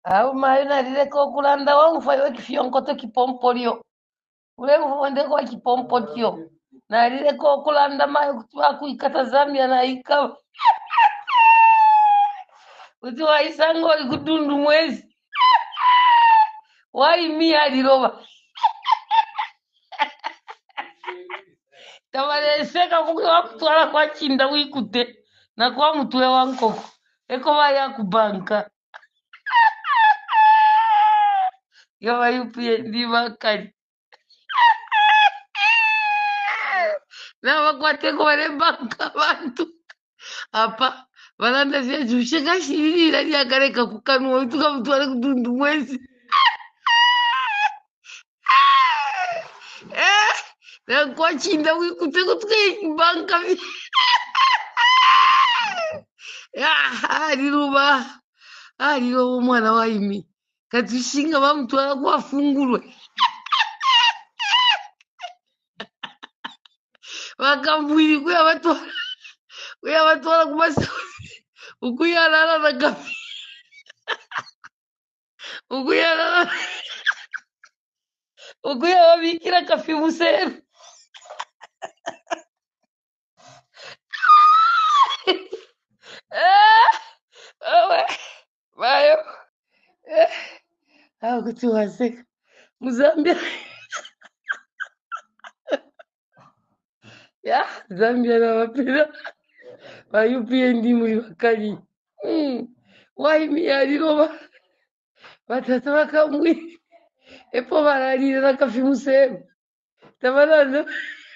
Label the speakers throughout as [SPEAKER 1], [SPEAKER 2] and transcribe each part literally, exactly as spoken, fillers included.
[SPEAKER 1] Au mayo nalileka okulanda wangu fayo kifyonkoto kipompolio. Ule uwende kwa kipompotio. Nalileka okulanda mayo kutuwa kuikata Zambia na ikawa. Uti waisango kutundu mwezi. Wai mi aliroba. Tabaleseka kukiwa kutwala kwa chinda wikute. Na kwa mutwe wankoko. Eko baya kubanka. Yawa yupi ndi bakari. Nabakwateko bale banka abantu. Apa balanda zyajushye gashirira lyagareka kukanwa tukamutwara kutundu mwezi. Eh, na kwa chinda wikute kutwe banka. Ya, aliruba. Aliruba umwana wa imi. Katushinga bamutwara kwafungurwe. Bakambwiri kuya batwara. Kuya batwara kumasa. Ukuyalala na kafi. Ukuyalala. Ukuyabikira kafi museru. Eh, awe. Mayo. Eh, au kutuwaseka. Muzambia. Ya, Zambia na wapira. Bayupie ndimu bakali. Mm. Wai mi aliroba. Batata bakamwi. Epo bararira na kafi museru. Tabalanda.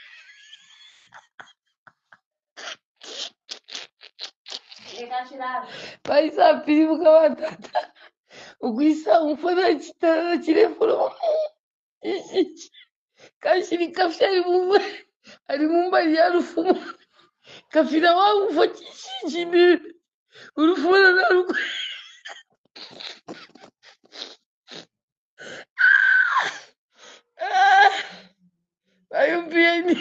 [SPEAKER 1] Paisa pirimu kabatata. Uguisa umfana chitara chirefuro. Kashiri kafi ari mumba. Ari mumba ya rufumu. Kafina wangu fo chini. Urufuna na ruku. Bayupie ndi.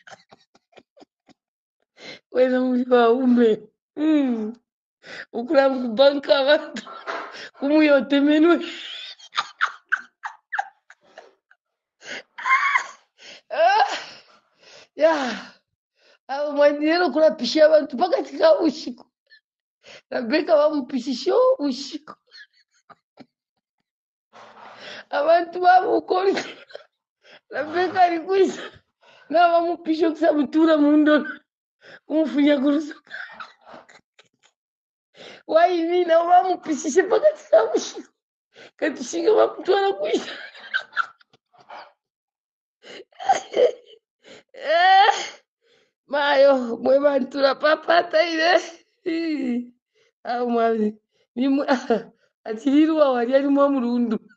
[SPEAKER 1] Wena mwiwa ume. Mm. Ukula mkubanka abantu. Kumuyote menwe. Ya. Au mwanjero kulapishia abantu paka tika usiku. Nabeka bamupishisho usiku. Abantu bamukoli. Nabeka alikuisa. Na bamupisho kusabutura mundo. Kumufunya kurusuka. Wai nina bamupishishe paka tika usiku. Katushinga bamutwala kuisa. Eh. Mayo, mwe bantu la papata ile. Au mwami. Ni atiriruwa wali ali mwa mulundu.